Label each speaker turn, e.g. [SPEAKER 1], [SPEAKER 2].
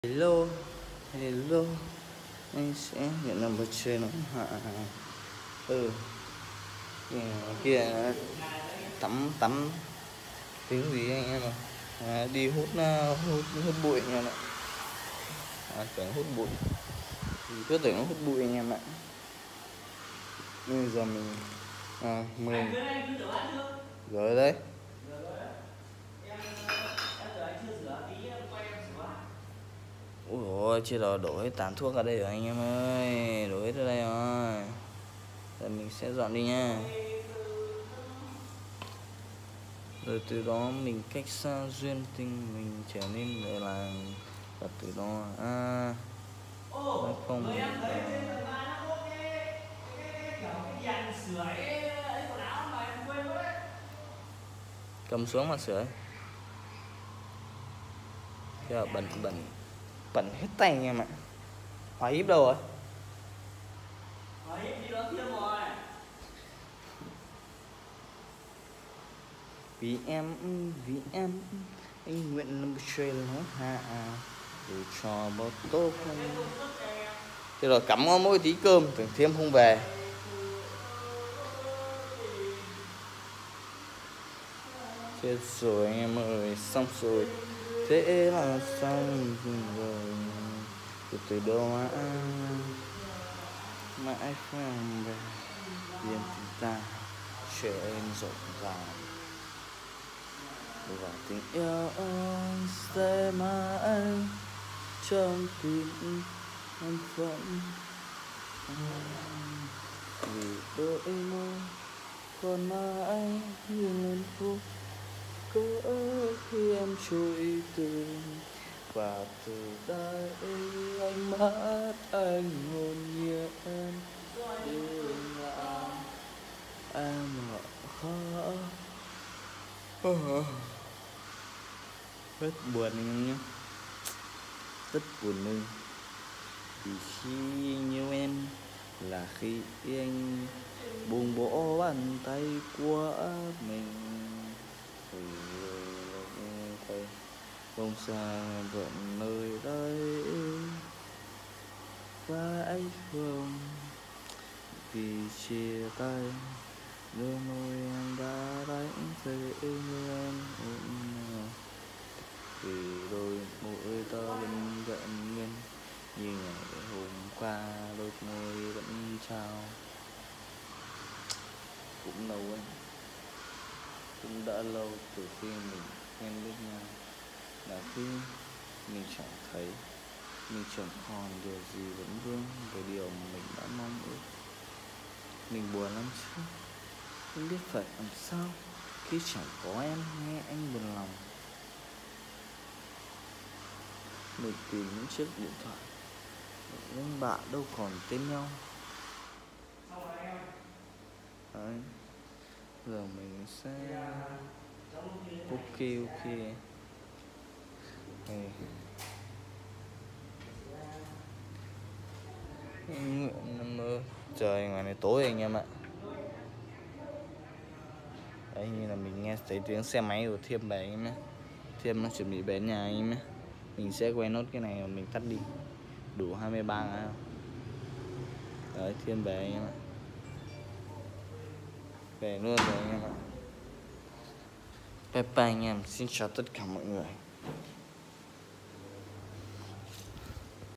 [SPEAKER 1] Hello, hello, anh sẽ nhận làm bật chơi nó hạ. Kia tắm tiếng gì anh em đi hút bụi anh em ạ. Tưởng hút bụi thì cứ tưởng nó hút bụi anh em ạ. Bây giờ mình rồi đấy. Ui ôi, chưa đổ hết tàn thuốc ở đây rồi anh em ơi, đổ hết ở đây rồi. Giờ mình sẽ dọn đi nha. Rồi từ đó mình cách xa duyên tình, mình trở nên người làng. Và từ đó nói không cầm xuống mà sửa. Giờ bẩn hết tay anh em ạ. Hóa íp đâu rồi? Hóa íp đi đó kia rồi. Vì em anh nguyện làm chơi nó hạ để cho bao tốt không. Thế rồi cắm mỗi tí cơm tưởng thêm không về. Chết rồi anh em ơi, xong rồi. Thế là xong rồi. Từ đâu mà anh không về. Điên chúng ta trở em rộn ràng. Và tình yêu anh sẽ mãi trong tim em vẫn. Vì đôi môi còn mãi như lần phút cỡ khi em trôi từ. Và từ đây ánh mắt anh hồn nhiên đêm lại em khó rất buồn anh em nhé, rất buồn anh. Vì khi yêu em là khi anh buông bỏ bàn tay của mình. Thì không xa vẫn nơi đây và anh không vì chia tay đôi môi em đã đánh rơi em. Vì đôi môi ta vẫn vẹn nguyên như ngày hôm qua, đôi môi vẫn trao. Cũng lâu anh, cũng đã lâu từ khi mình quen biết nhau, là khi mình chẳng thấy, mình chẳng còn điều gì vẫn vương về điều mình đã mong ước. Mình buồn lắm chứ, không biết phải làm sao khi chẳng có em nghe anh buồn lòng. Mình tìm những chiếc điện thoại nhưng bạn đâu còn tên nhau. Đấy. Giờ mình sẽ ok. Trời ngoài này tối anh em ạ. Đấy, như là mình nghe thấy tiếng xe máy của Thiêm về anh em nhé. Thiêm nó chuẩn bị về nhà anh em nhé. Mình sẽ quay nốt cái này và mình tắt đi. Đủ 23 ngã. Đấy, Thiêm về anh em ạ. Về luôn rồi anh em ạ. Bye bye anh em, xin chào tất cả mọi người.